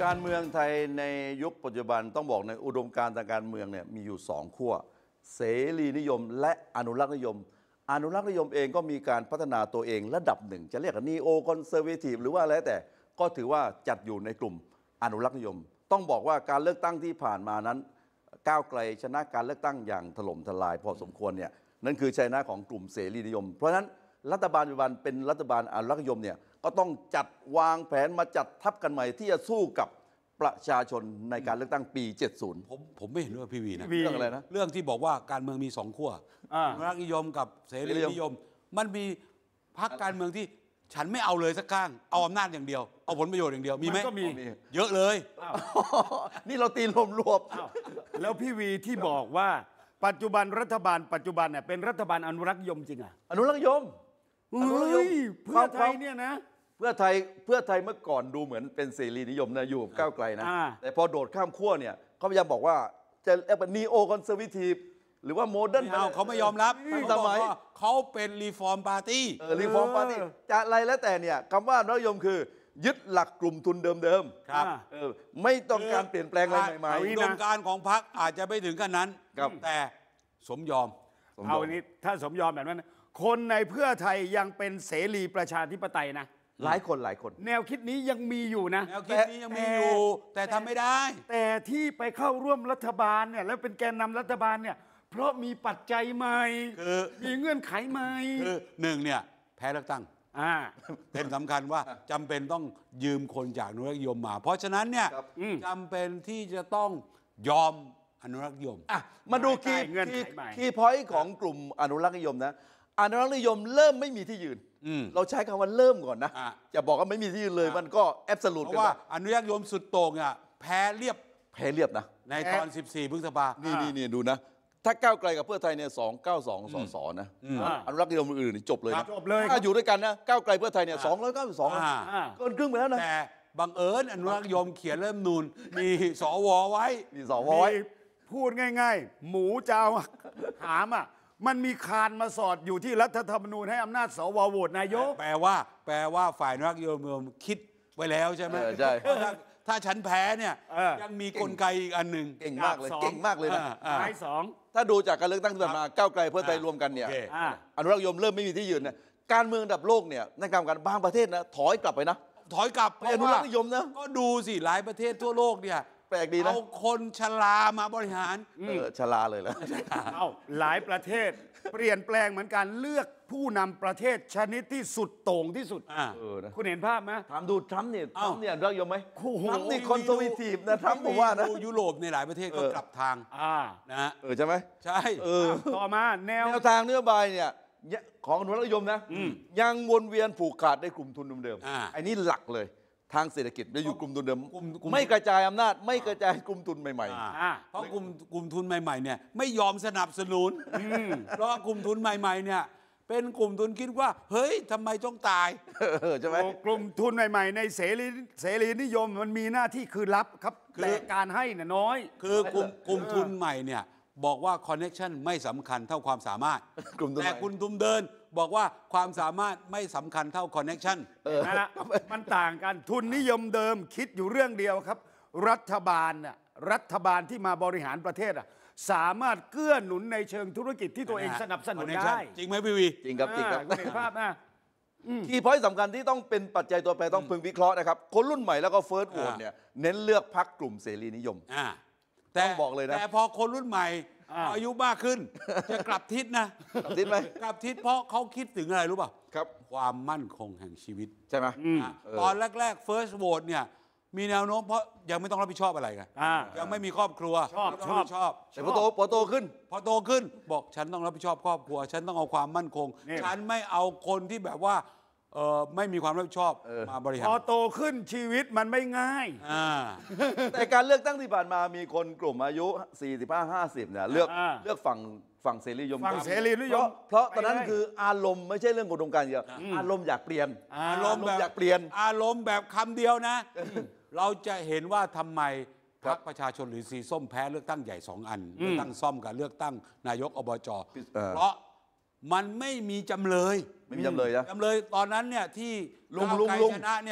การเมืองไทยในยุคปัจจุบันต้องบอกในอุดมการณ์ทางการเมืองเนี่ยมีอยู่2ขั้วเสรีนิยมและอนุรักษ์นิยมอนุรักษ์นิยมเองก็มีการพัฒนาตัวเองระดับหนึ่งจะเรียกว่านีโอคอนเซอร์เวทีฟหรือว่าอะไรแต่ก็ถือว่าจัดอยู่ในกลุ่มอนุรักษ์นิยมต้องบอกว่าการเลือกตั้งที่ผ่านมานั้นก้าวไกลชนะการเลือกตั้งอย่างถล่มทลายพอสมควรเนี่ยนั่นคือชัยชนะของกลุ่มเสรีนิยมเพราะฉะนั้นรัฐบาลปัจจุบันเป็นรัฐบาลอนุรักษ์นิยมเนี่ยก็ต้องจัดวางแผนมาจัดทัพกันใหม่ที่จะสู้กับประชาชนในการเลือกตั้งปี 70 ผมไม่เห็นด้วยพี่วีนะเรื่องอะไรนะเรื่องที่บอกว่าการเมืองมี2ขั้วอนุรักษ์นิยมกับเสรีนิยมมันมีพรรคการเมืองที่ฉันไม่เอาเลยสักข้างเอาอำนาจอย่างเดียวเอาผลประโยชน์อย่างเดียวมีไหมก็มีเยอะเลยนี่เราตีรวมแล้วพี่วีที่บอกว่าปัจจุบันรัฐบาลปัจจุบันเนี่ยเป็นรัฐบาลอนุรักษ์นิยมจริงอ่ะอนุรักษ์นิยมเฮ้ยเพื่อไทยเนี่ยนะเพื่อไทยเมื่อก่อนดูเหมือนเป็นเสรีนิยมนะอยู่ก้าวไกลนะแต่พอโดดข้ามขั้วเนี่ยเขาพยายามบอกว่าจะเป็นนีโอคอนเซอร์เวทีฟหรือว่าโมเดิร์นเขาไม่ยอมรับสมัยเขาเป็นรีฟอร์มปาร์ตี้รีฟอร์มปาร์ตี้จะอะไรแล้วแต่เนี่ยคำว่าอนุรักษ์นิยมคือยึดหลักกลุ่มทุนเดิมๆครับไม่ต้องการเปลี่ยนแปลงอะไรใหม่ๆอุดมการณ์ของพรรคอาจจะไม่ถึงขนาดนั้นแต่สมยอมเอาอันนี้ถ้าสมยอมแบบนั้นคนในเพื่อไทยยังเป็นเสรีประชาธิปไตยนะหลายคนแนวคิดนี้ยังมีอยู่นะแนวคิดนี้ยังมีอยู่แต่ทำไม่ได้แต่ที่ไปเข้าร่วมรัฐบาลเนี่ยแล้วเป็นแกนนำรัฐบาลเนี่ยเพราะมีปัจจัยใหม่มีเงื่อนไขใหม่คือหนึ่งเนี่ยแพ้เลือกตั้งเป็นสำคัญว่าจำเป็นต้องยืมคนจากอนุรักษ์นิยมมาเพราะฉะนั้นเนี่ยจำเป็นที่จะต้องยอมอนุรักษ์นิยมมาดูคีย์พอยต์ของกลุ่มอนุรักษ์นิยมนะอนุรักษ์นิยมเริ่มไม่มีที่ยืนเราใช้คำว่าเริ่มก่อนนะจะบอกว่าไม่มีที่ยืนเลยมันก็แอบสูตรเพราะว่าอนุรักษ์นิยมสุดโต่งอ่ะแพ้เรียบนะในตอน14 พฤษภานี่ดูนะถ้าก้าวไกลกับเพื่อไทยเนี่ย292 สสนะอนุรักษ์นิยมอื่นจบเลยถ้าอยู่ด้วยกันนะก้าวไกลเพื่อไทยเนี่ย292เกินครึ่งไปแล้วนะแต่บังเอิญอนุรักษ์นิยมเขียนเริ่มนูนมีสวไว้พูดง่ายๆหมูเจ้าหามอ่ะมันมีคานมาสอดอยู่ที่รัฐธรรมนูญให้อำนาจสวโหวตนายกแปลว่าฝ่ายอนุรักษ์นิยมคิดไว้แล้วใช่ไหมใช่ถ้าฉันแพ้เนี่ยยังมีกลไกอีกอันหนึ่งเก่งมากเลยนะไม้สองถ้าดูจากการเลือกตั้งที่ผ่านมาก้าวไกลเพื่อไทยรวมกันเนี่ยอนุรักษ์นิยมเริ่มไม่มีที่ยืนนะการเมืองระดับโลกเนี่ยในการบางประเทศนะถอยกลับไปนะอนุรักษ์นิยมนะก็ดูสิหลายประเทศทั่วโลกเนี่ยแปลกดีนะเอาคนชรามาบริหารชราเลยแล้วหลายประเทศเปลี่ยนแปลงเหมือนกันเลือกผู้นำประเทศชนิดที่สุดโต่งที่สุดคุณเห็นภาพไหมถามดูทรัมป์เนี่ยรักยมไหมทรัมป์นี่คอนเซอร์เวทีฟนะทรัมป์ผมว่านะยุโรปในหลายประเทศก็กลับทางนะใช่ไหมใช่ต่อมาแนวทางนโยบายเนี่ยของอนุรักษ์นิยมนะยังวนเวียนผูกขาดในกลุ่มทุนเดิมไอ้นี่หลักเลยทางเศรษฐกิจจะอยู่กลุ่มทุนเดิมไม่กระจายอำนาจไม่กระจายกลุ่มทุนใหม่ๆเพราะกลุ่มทุนใหม่ๆเนี่ยไม่ยอมสนับสนุนเพราะกลุ่มทุนใหม่ๆเนี่ยเป็นกลุ่มทุนคิดว่าเฮ้ยทำไมต้องตายใช่ไหมกลุ่มทุนใหม่ๆในเสรีนิยมมันมีหน้าที่คือรับครับแต่การให้น่ะน้อยคือกลุ่มทุนใหม่เนี่ยบอกว่าคอนเนคชั่นไม่สำคัญเท่าความสามารถแต่คุณทุนเดินบอกว่าความสามารถไม่สำคัญเท่าคอนเนคชั่นมันต่างกันทุนนิยมเดิมคิดอยู่เรื่องเดียวครับรัฐบาลที่มาบริหารประเทศสามารถเกื้อหนุนในเชิงธุรกิจที่ตัวเองสนับสนุนได้จริงไหมพี่วีจริงครับเห็นภาพนะคีย์พอยต์สำคัญที่ต้องเป็นปัจจัยตัวแปรต้องพึงวิเคราะห์นะครับคนรุ่นใหม่แล้วก็เฟิร์สโหวตเนี่ยเน้นเลือกพรรคกลุ่มเสรีนิยมต้องบอกเลยนะแต่พอคนรุ่นใหม่อายุมากขึ้นจะกลับทิศนะกลับทิศไหมกลับทิศเพราะเขาคิดถึงอะไรรู้ป่ะครับความมั่นคงแห่งชีวิตใช่ไหมตอนแรก first vote เนี่ยมีแนวโน้มเพราะยังไม่ต้องรับผิดชอบอะไรกันยังไม่มีครอบครัวชอบแต่พอโตขึ้นบอกฉันต้องรับผิดชอบครอบครัวฉันต้องเอาความมั่นคงฉันไม่เอาคนที่แบบว่าไม่มีความรับผิดชอบมาบริหารพอโตขึ้นชีวิตมันไม่ง่ายแต่การเลือกตั้งที่ผ่านมามีคนกลุ่มอายุ 45-50 เนี่ยเลือกฝั่งเสรีนิยมเพราะตอนนั้นคืออารมณ์ไม่ใช่เรื่องอุดมการณ์เดียวอารมณ์อยากเปลี่ยนอารมณ์แบบคำเดียวนะเราจะเห็นว่าทำไมพรรคประชาชนหรือสีส้มแพ้เลือกตั้งใหญ่2 อันเลือกตั้งซ่อมกับเลือกตั้งนายกอบจ.เพราะมันไม่มีจำเลยไม่มีจำเลยนะจำเลยตอนนั้นเนี่ยที่ลุงชนะเนี่ย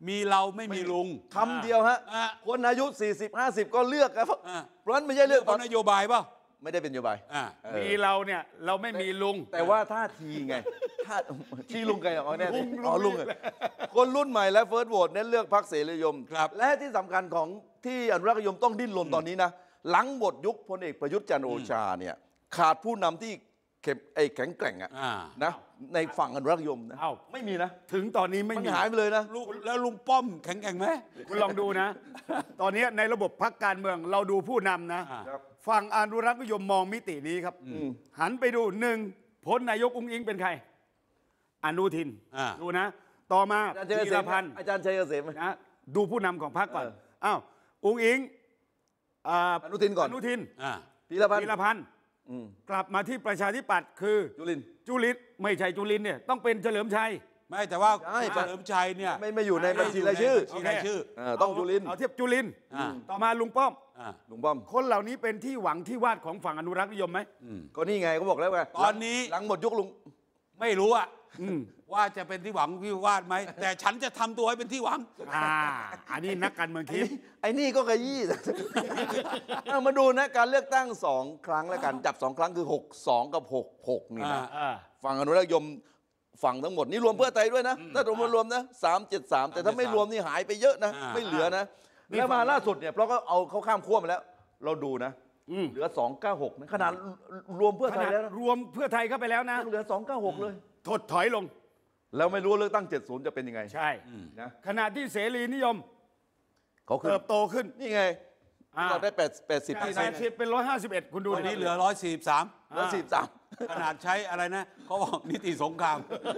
มีเราไม่มีลุงคำเดียวฮะอ่าคนอายุ 40-50 ก็เลือกครับอ่าเพราะฉะนั้นไม่ใช่เลือกเพราะนโยบายเปล่าไม่ได้เป็นนโยบายอ่ามีเราเนี่ยเราไม่มีลุงแต่ว่าท่าทีไงท่าที่ลุงไงอ๋อแน่อ๋อลุงคนรุ่นใหม่และเฟิร์สโหวตเน้นเลือกพรรคเสรีนิยมครับและที่สำคัญของที่อนุรักษ์นิยมต้องดิ้นรนตอนนี้นะ หลังหมดยุคพลเอกประยุทธ์จันทร์โอชาเนี่ยขาดผู้นำที่แข็งแกร่งอะอ่านะในฝั่งอนุรักษ์นิยมนะเอ้าไม่มีนะถึงตอนนี้ไม่มันมีหายไปเลยนะแล้วลุงป้อมแข็งแกร่งไหมคุณลองดูนะ ตอนนี้ในระบบพรรคการเมืองเราดูผู้นำนะอ่าครับฝั่งอนุรักษ์นิยมมองมิตินี้ครับ หันไปดูหนึ่งพลนายกอุ้งอิงเป็นใคร อนุทินอ่าดูนะ ต่อมาอาจารย์ชัยธีเกษรมพันธ์อาจารย์ชัยเกษมนะดูผู้นำของพรรคก่อนเอออ้าวอุ้งอิงอ่าอนุทินก่อนอนุทินอ่าพีรพันธ์ธีรพันธ์อืมกลับมาที่ประชาธิปัตย์คือจุลินทร์จุลินทร์ไม่ใช่จุลินทร์เนี่ยต้องเป็นเฉลิมชัยไม่แต่ว่าใช่เฉลิมชัยเนี่ยไม่อยู่ในบัญชีรายชื่อบัญชีรายชื่อต้องจุลินทร์เอาเทียบจุลินทร์อ่าต่อมาลุงป้อมอ่าลุงป้อมคนเหล่านี้เป็นที่หวังที่วาดของฝั่งอนุรักษ์นิยมไหมก็นี่ไงเขาบอกแล้วไงตอนนี้หลังหมดยุคลุงไม่รู้อะว่าจะเป็นที่หวังวิวาทไหม แต่ฉันจะทำตัวให้เป็นที่หวังอันนี้นักการเมืองคิดไอ้นี่ก็ขยี้ เอามาดูนะการเลือกตั้ง 2 ครั้งแล้วกันจับ 2 ครั้งคือ 62 กับ 66 นี่นะ ฝั่งอนุรักษ์นิยมฝั่งทั้งหมดนี่รวมเพื่อไทยด้วยนะ ถ้ารวมนะ373 แต่ถ้าไม่รวมนี่หายไปเยอะนะอ่าไม่เหลือนะนี่แล้วมาฝั่งล่าสุดเนี่ยเพราะก็เอาเขาข้ามขั้วมาแล้ว เราดูนะ เหลือ 296นะขนาดรวมเพื่อขไทยนาดแล้วนะรวมเพื่อไทยเข้าไปแล้วนะยังเหลือ 296 เลยถดถอยลงแล้วไม่รู้ว่าเลือกตั้ง 70 จะเป็นยังไงใช่นะขณะที่เสรีนิยมเขาขึ้นเติบโตขึ้นนี่ไงอ่าเราได้80 จาก80เป็น151 คุณดูวันนี้ดิเหลือ 143 143 ขนาดใช้อะไรนะเขาบอกนิติสงคราม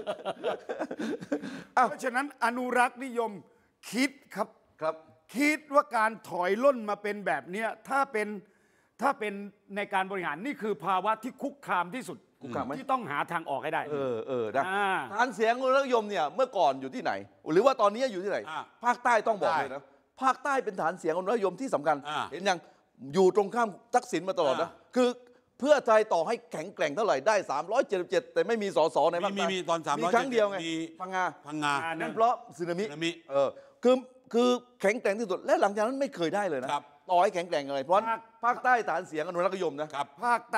เพราะฉะนั้นอนุรักษ์นิยมคิดครับครับคิดว่าการถอยล่นมาเป็นแบบเนี้ยถ้าเป็นในการบริหารนี่คือภาวะที่คุกคามที่สุดคุกคามไหมที่ต้องหาทางออกให้ได้นะอ่าฐานเสียงอนุรักษ์นิยมเนี่ยเมื่อก่อนอยู่ที่ไหน หรือว่าตอนนี้อยู่ที่ไหนอ่าภาคใต้ต้องบอกใต้เลยนะภาคใต้เป็นฐานเสียงอนุรักษ์นิยมที่สำคัญอ่าเห็นยังอยู่ตรงข้ามทักษิณมาตลอดนะอ่าคือเพื่อไทยต่อให้แข็งแกร่งเท่าไหร่ได้ 377 แต่ไม่มีสสในภาคใต้มีตอน377 มีครั้งเดียวไงมีพังงาพังงาอ่านั่นเพราะสึนามิสึนามิคือแข็งแกร่งที่สุดและหลังจากนั้นไม่เคยได้เลยนะครับ ต่อให้แข็งแกร่งอะไรเพราะภาคใต้ฐานเสียงอนุรักษ์นิยมนะครับภาคใต้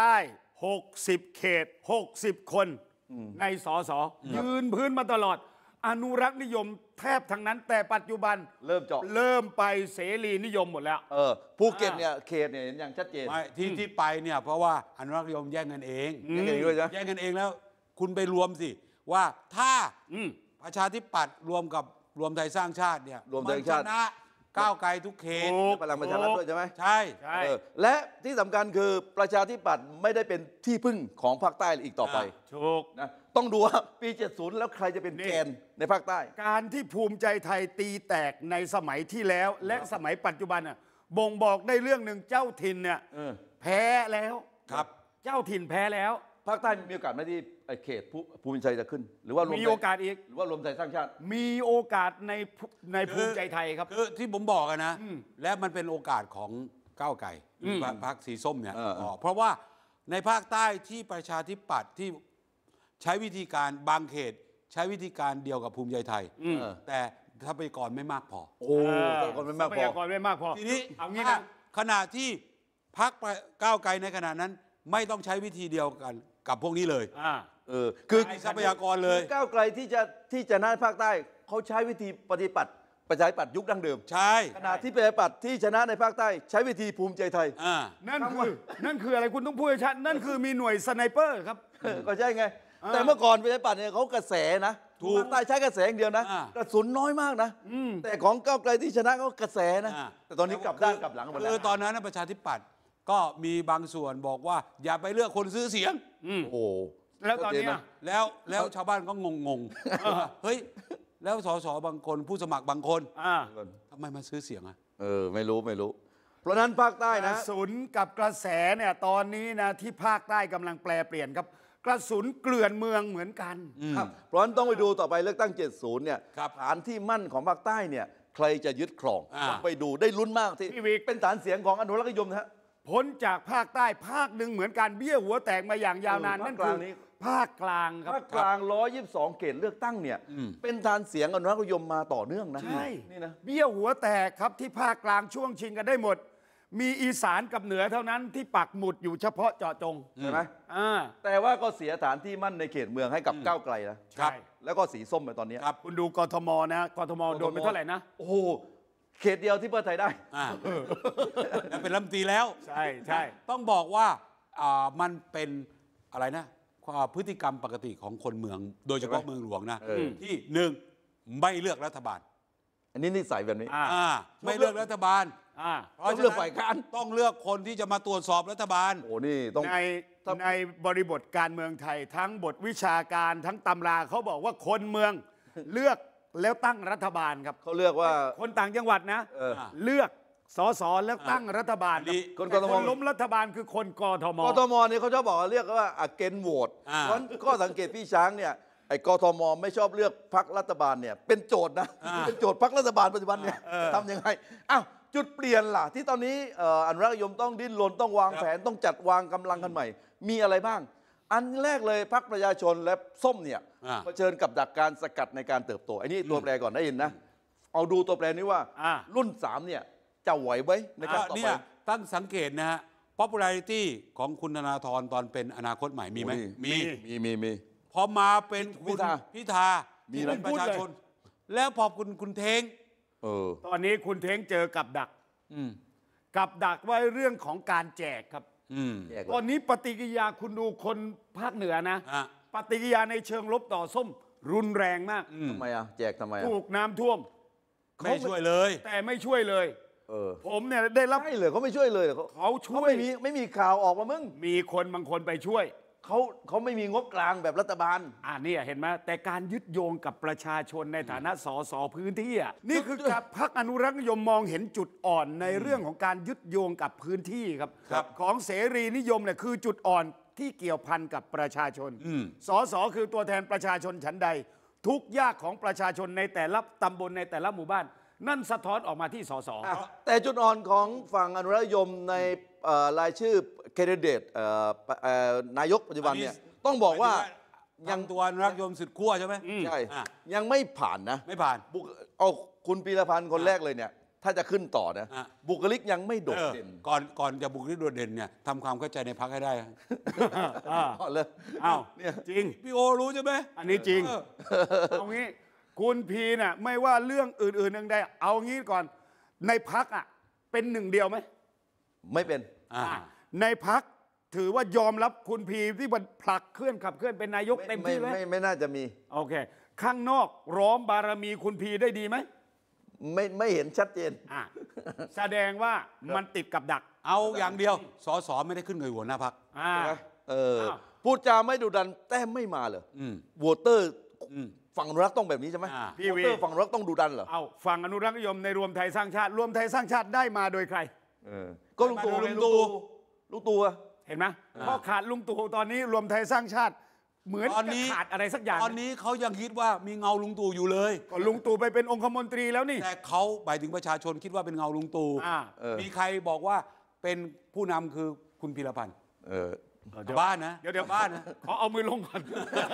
60 เขต 60 คนในสสยืนพื้นมาตลอด อนุรักษ์นิยมแทบทั้งนั้น แต่ปัจจุบันเริ่มเจาะเริ่มไปเสรีนิยมหมดแล้วภูเก็ตเนี่ยเขตเนี่ยเห็นอย่างชัดเจนไม่ที่ไปเนี่ยเพราะว่าอนุรักษ์นิยมแย่งกันเองยังไงด้วยนะแย่งกันเองแล้วคุณไปรวมสิ ว่าถ้าอืมประชาธิปัตย์รวมกับรวมไทยสร้างชาติเนี่ยรวมไทยสร้างชาติมันชนะก้าวไกลทุกเขตถูกพลังประชารัฐด้วยใช่ไหมใช่ใช่และที่สำคัญคือประชาธิปัตย์ไม่ได้เป็นที่พึ่งของภาคใต้อีกต่อไปถูกนะต้องดูว่าปี 70 แล้วใครจะเป็นนี่แกนในภาคใต้การที่ภูมิใจไทยตีแตกในสมัยที่แล้ว และสมัยปัจจุบันน่ะบ่งบอกได้เรื่องหนึ่งเจ้าถิ่นเนี่ยเออแพ้แล้วครับเจ้าถิ่นแพ้แล้วภาคใต้มีโอกาสไหมที่ไอ้เขตภูมิใจจะขึ้น หรือว่ารวมมีไทยโอกาสอีกหรือว่ารวมไทยสร้างชาติมีโอกาสในภูมิใจไทยครับคือที่ผมบอกอะนะ และมันเป็นโอกาสของก้าวไกลพรรคสีส้มเนี่ย เพราะว่าในภาคใต้ที่ประชาธิปัตย์ที่ใช้วิธีการบางเขต ใช้วิธีการเดียวกับภูมิใจไทย แต่ทรัพยากรไม่มากพอโอ้แต่คนไม่มากทรัพพอยากรไม่มากพอทีนี้เอางี้ถ้านะขณะที่พรรคก้าวไกลในขณะนั้น ไม่ต้องใช้วิธีเดียวกันกับพวกนี้เลยคือใช้ทรัพยากรเลยก้าวไกลที่จะน่าภาคใต้เขาใช้วิธีปฏิบัติประชาธิปัตย์ยุคดั้งเดิมใช่ขณะที่ประชาธิปัตย์ที่ชนะในภาคใต้ใช้วิธีภูมิใจไทยนั่นคืออะไรคุณต้องพูดให้ชัดนั่นคือมีหน่วยสไนเปอร์ครับก็ใช่ไง แต่เมื่อก่อนประชาธิปัตย์เนี่ยเขากระแสนะถูกภาคใต้ใช้กระแสอย่างเดียวนะ กระสุนน้อยมากนะ แต่ของก้าวไกลที่ชนะเขากระแสนะ แต่ตอนนี้กลับด้านกลับหลังหมดแล้คือวตอนนั้นนะประชาธิปัตย์ก็มีบางส่วนบอกว่า อย่าไปเลือกคนซื้อเสียงโอ้แล้วตอนเนี้ยแล้วชาวบ้านก็งงๆเฮ้ย แล้วสสบางคนผู้สมัครบางคนทำไมมาซื้อเสียงอ่ะไม่รู้ เพราะฉะนั้นภาคใต้กนะระสุนกับกระแสเนี่ยตอนนี้นะที่ภาคใต้กำลังแปลเปลี่ยนครับ กระสุนเกลื่อนเมืองเหมือนกันครับเพราะฉะนั้นต้องไปดูต่อไปเลือกตั้ง 70 เนี่ยครับฐานที่มั่นของภาคใต้เนี่ยใครจะยึดครองอ่าต้องไปดูได้ลุ้นมากที่พี่วิกเป็นฐานเสียงของอนุรักษ์นิยมนะฮะพ้นจากภาคใต้ภาคหนึ่งเหมือนกันเบี้ยหัวแตกมาอย่างยาวนานเออนั่นภาคกคืลาองนี้ภาคกลางครับภาคกลาง 122 เขตเลือกตั้งเนี่ยเป็นฐานเสียงอนุรักษ์นิยมมาต่อเนื่องนะใช่นี่นะเบี้ยวหัวแตกครับที่ภาคกลางช่วงชิงกันได้หมด มีอีสานกับเหนือเท่านั้นที่ปักหมุดอยู่เฉพาะเจาะจงใช่ไหมอ่าแต่ว่าก็เสียฐานที่มั่นในเขตเมืองให้กับก้าวไกลนะใช่แล้วก็สีส้มไปตอนนี้คุณดูกทมนะกทมโดนไปเท่าไหร่นะโอ้โหเขตเดียวที่เพื่อไทยได้แล้วเป็นรัฐมนตรีแล้วใช่ใช่ต้องบอกว่ามันเป็นอะไรนะพฤติกรรมปกติของคนเมือง โดยเฉพาะใช่ไหมเมืองหลวงนะเออที่หนึ่งไม่เลือกรัฐบาลอันนี้นิสัยแบบนี้ไม่เลือกรัฐบาล เพราะต้องเลือกฝ่ายค้านต้องเลือกคนที่จะมาตรวจสอบรัฐบาลโอ้นี่ต้องในบริบทการเมืองไทย ทั้งบทวิชาการทั้งตำราเขาบอกว่าคนเมือง เลือกแล้วตั้งรัฐบาลครับเขาเลือกว่าคนต่างจังหวัดนะ เลือกสสแล้วตั้งรัฐบาลนี่คนกทมคนล้มรัฐบาลคือคนกทมกทมเนี่ยเขาชอบบอกว่าเรียกว่าเกณฑ์โหวตเพราะฉะนั้นก็สังเกตพี่ช้างเนี่ยไอ้กทมไม่ชอบเลือกพรรครัฐบาลเนี่ยเป็นโจทย์นะเป็นโจทย์พรรครัฐบาลปัจจุบันเนี่ยทำยังไงอ้าวจุดเปลี่ยนล่ะที่ตอนนี้อนุรักษ์นิยมต้องดิ้นรนต้องวางแผนต้องจัดวางกำลังกันใหม่ มีอะไรบ้าง อันแรกเลยพรรคประชาชนและส้มเนี่ยเผชิญกับดักการสกัดในการเติบโตไอ้นี่ตัวแปรก่อนได้ยินนะเอาดูตัวแปรนี้ว่ารุ่น3เนี่ยจะไหวไหมในการต่อเนี่ไปยตั้งสังเกตนะฮะ popularity ของคุณธนาธรตอนเป็นอนาคตใหม่มีไหมมีพอมาเป็นคุณพิธาที่เป็นประชาชน แล้วพอคุณเทงตอนนี้คุณเท้งเจอกับดักกับดักว่าเรื่องของการแจกครับตอนนี้ปฏิกิริยาคุณดูคนภาคเหนือนะ ปฏิกิริยาในเชิงลบต่อส้มรุนแรงมากทำไมแจกทำไมถูกน้ำท่วมไม่ช่วยเลยแต่ไม่ช่วยเลยผมเนี่ยได้รับไม่เลยเขาไม่ช่วยเลยเหรอเขาช่วยไม่มีข่าวออกมามึงมีคนบางคนไปช่วยเขาไม่มีงบกลางแบบรัฐบาลเนี่ยเห็นไหมแต่การยึดโยงกับประชาชนในฐานะสสพื้นที่นี่คือกับพรรคอนุรักษ์นิยมมองเห็นจุดอ่อนในเรื่องของการยึดโยงกับพื้นที่ครับของเสรีนิยมเนี่ยคือจุดอ่อนที่เกี่ยวพันกับประชาชนสสคือตัวแทนประชาชนฉันใด ทุกยากของประชาชนในแต่ละตำบลในแต่ละหมู่บ้าน นั่นสะท้อนออกมาที่สสแต่จุดอ่อนของฝั่งอนุรักษ์นิยมในรายชื่อแคนดิเดตนายกปัจจุบันเนี่ยต้องบอกว่ายังตัวอนุรักษ์นิยมสุดขั้วใช่ไหมใช่ยังไม่ผ่านนะไม่ผ่านเอาคุณปีรพันธ์คนแรกเลยเนี่ยถ้าจะขึ้นต่อนะบุคลิกยังไม่โดดเด่นก่อนจะบุคลิกโดดเด่นเนี่ยทำความเข้าใจในพรรคให้ได้เลยอ้าวเนี่ยจริงพี่โอรู้ใช่ไหมอันนี้จริงเอางี้คุณพีน่ะไม่ว่าเรื่องอื่นๆนึงได้เอางี้ก่อนในพักเป็นหนึ่งเดียวไหมไม่เป็นในพักถือว่ายอมรับคุณพีที่มันผลักเคลื่อนขับเคลื่อนเป็นนายกเต็มที่ไหมไม่น่าจะมีโอเค ข้างนอกร้อมบารมีคุณพีได้ดีไหมไม่เห็นชัดเจนแสดงว่ามันติดกับดักเอาอย่างเดียวสสไม่ได้ขึ้นกับหัวหน้าพรรคพูดจาไม่ดุดันแต้มไม่มาเลยโหวตเตอร์ฝั่งอนุรักษ์ต้องแบบนี้ใช่ไหมพี่โหวตวีเตอร์ฝั่งอนุรักษ์ต้องดุดันเหรอเอาฝั่งอนุรักษ์นิยมในรวมไทยสร้างชาติรวมไทยสร้างชาติได้มาโดยใครก็ลุงตู่เห็นไหมพอขาดลุงตู่ตอนนี้รวมไทยสร้างชาติ เหมือนจะขาดอะไรสักอย่างตอนนี้เขายังคิดว่ามีเงาลุงตู่อยู่เลยก็ลุงตู่ไปเป็นองคมนตรีแล้วนี่แต่เขาหมายถึงประชาชนคิดว่าเป็นเงาลุงตู่มีใครบอกว่าเป็นผู้นำคือคุณพีรพันธ์บ้านนะเดี๋ยวบ้านนะขอเอามือลงก่อน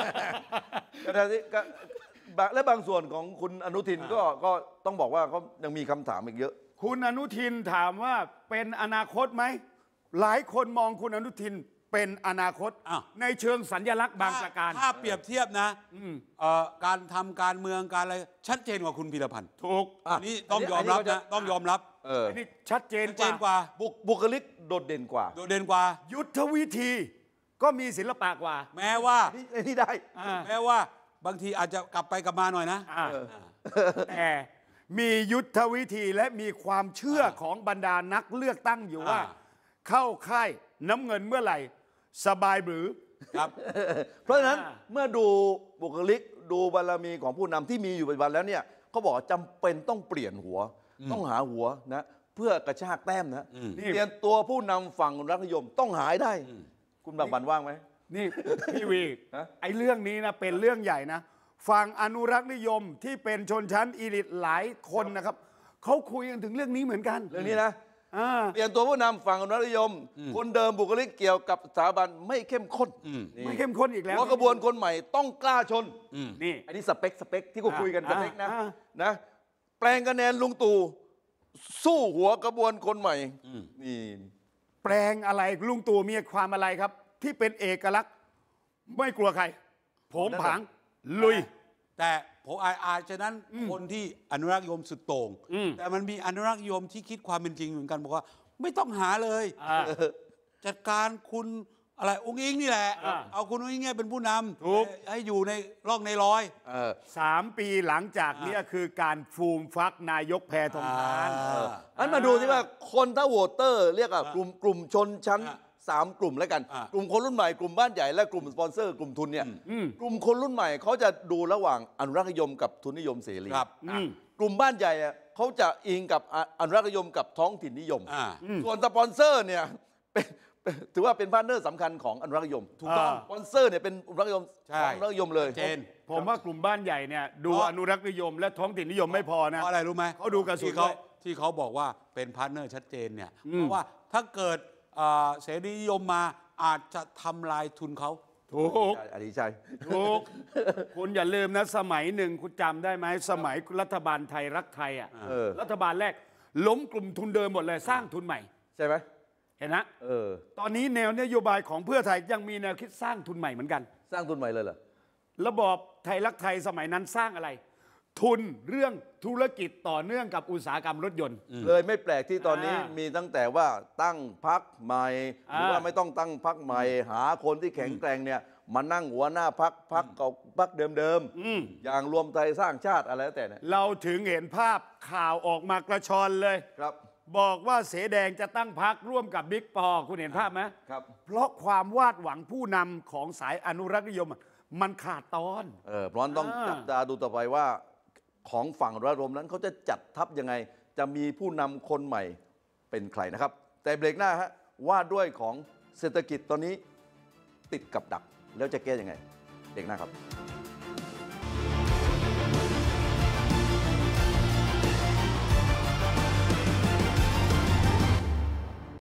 และบางส่วนของคุณอนุทินก็ต้องบอกว่าเขายังมีคำถามอีกเยอะคุณอนุทินถามว่าเป็นอนาคตไหมหลายคนมองคุณอนุทินเป็นอนาคตในเชิงสัญลักษณ์บางประการถ้าเปรียบเทียบนะการทำการเมืองการอะไรชัดเจนกว่าคุณพีรพันธ์ถูกอันนี้ต้องยอมรับนะต้องยอมรับอันนี้ชัดเจนกว่าบุคลิกโดดเด่นกว่าโดดเด่นกว่ายุทธวิธีก็มีศิลปะกว่าแม้ว่านี่ได้แม้ว่าบางทีอาจจะกลับไปกลับมาหน่อยนะแต่มียุทธวิธีและมีความเชื่อของบรรดานักเลือกตั้งอยู่ว่า เข้าค่ายน้ำเงินเมื่อไหร่สบายหรือครับเพราะฉะนั้นเมื่อดูบุคลิกดูบารมีของผู้นำที่มีอยู่ปัจจุบันแล้วเนี่ยเขาบอกจำเป็นต้องเปลี่ยนหัวต้องหาหัวนะเพื่อกระชากแต้มนะเปลี่ยนตัวผู้นำฝั่งรัฐนิยมต้องหายได้ คุณบักบันว่างไหมนี่พี่วีไอ้เรื่องนี้นะเป็นเรื่องใหญ่นะฝั่งอนุรักษ์นิยมที่เป็นชนชั้นอีลิทหลายคนนะครับเขาคุยกันถึงเรื่องนี้เหมือนกันเรื่องนี้นะเปลี่ยนตัวผู้นำฝั่งอนุรักษ์นิยม คนเดิมบุคลิกเกี่ยวกับสถาบันไม่เข้มข้นนี่ไม่เข้มข้นอีกแล้วหัวกระบวนคนใหม่ต้องกล้าชนนี่อันนี้สเปคที่ก็คุยกันสเปคนะอ่านะแปลงคะแนนลุงตู่สู้หัวกระบวนคนใหม่นี่แปลงอะไรลุงตู่มีความอะไรครับ ที่เป็นเอกลักษณ์ไม่กลัวใครโผงผางลุยแต่ผมอาจฉะนั้นคนที่อนุรักษ์นิยมสุดโต่งแต่มันมีอนุรักษ์นิยมที่คิดความเป็นจริงเหมือนกันบอกว่าไม่ต้องหาเลย จัดการคุณอะไรองค์อิงนี่แหละ เอาคุณองค์อิงเนี่ยเป็นผู้นถูกำให้อยู่ในร่องในรอย 3 ปีหลังจากนี้คือการฟูมฟักนายกแพทองทานอันมาดูที่ว่าคนถ้าโหวตเตอร์เรียกว่ากลุ่มชนชั้น3 กลุ่มแล้วกัน กลุ่มคนรุ่นใหม่กลุ่มบ้านใหญ่และกลุ่มสปอนเซอร์กลุ่มทุนเนี่ยกลุ่มคนรุ่นใหม่เขาจะดูระหว่างอนุรักษ์นิยมกับทุนนิยมเสรีครับกลุ่มบ้านใหญ่อะเขาจะอิงกับอนุรักษ์นิยมกับท้องถิ่นนิยม ส่วนสปอนเซอร์เนี่ยถือว่าเป็นพาร์ทเนอร์สำคัญของอนุรักษ์นิยมถูกต้องสปอนเซอร์เนี่ยเป็นอนุรักษ์นิยมใช่ของอนุรักษ์นิยมเลยเจนผมว่ากลุ่มบ้านใหญ่เนี่ยดูอนุรักษ์นิยมและท้องถิ่นนิยมไม่พอนะเพราะอะไรรู้ไหมเขาดูกระสุนที่เขาด้วยที่เขาบอกว่าเป็นพาร์ทเนอร์ชัดเจนเนี่ยเพราะว่าถ้าเกิดเสรีนิยมมาอาจจะทำลายทุนเขาถูกอันนี้ใช่ถูก คุณอย่าลืมนะสมัยหนึ่งคุณจำได้ไหมสมัยรัฐบาลไทยรักไทยอ่ะรัฐบาลแรกล้มกลุ่มทุนเดิมหมดเลยสร้างทุนใหม่ใช่ไหมเห็นนะเออตอนนี้แนวนโยบายของเพื่อไทยยังมีแนวคิดสร้างทุนใหม่เหมือนกันสร้างทุนใหม่เลยเหรอระบอบไทยรักไทยสมัยนั้นสร้างอะไร ทุนเรื่องธุรกิจต่อเนื่องกับอุตสาหกรรมรถยนต์เลยไม่แปลกที่ตอนนี้อ่ามีมีตั้งแต่ว่าตั้งพักใหม่หรือว่าไม่ต้องตั้งพักใหม่ หาคนที่แข็งแกร่งเนี่ยมานั่งหัวหน้าพักเก่าพักเดิมๆอย่างรวมไทยสร้างชาติอะไรแล้วแต่เนี่ยเราถึงเห็นภาพข่าวออกมากระชอนเลยครับบอกว่าเสแดงจะตั้งพักร่วมกับบิ๊กปอคุณเห็นภาพไหมครับเพราะความวาดหวังผู้นำของสายอนุรักษ์นิยมมันขาดตอนเพราะฉะนั้นต้องจับตาดูต่อไปว่าของฝั่งระดมนั้นเขาจะจัดทัพยังไง จะมีผู้นำคนใหม่เป็นใครนะครับ แต่เบรกหน้าฮะว่าด้วยของเศรษฐกิจตอนนี้ติดกับดักแล้วจะแก้ยังไงเบรกหน้าครับ